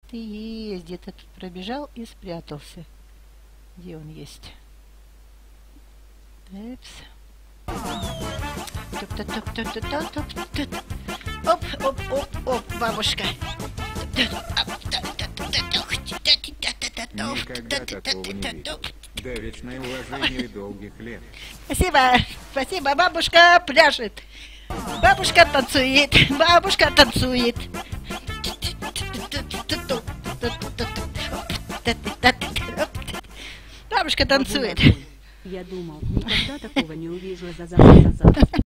ты есть? Где-то тут пробежал и спрятался. Где он есть? Эпс. Оп, оп, оп, оп, бабушка. Никогда такого не видел. Да, вечное уважение и долгих лет. Спасибо, спасибо, бабушка пляшет. Бабушка танцует, бабушка танцует. Бабушка танцует. Я думал, никогда такого не увижу за завтра.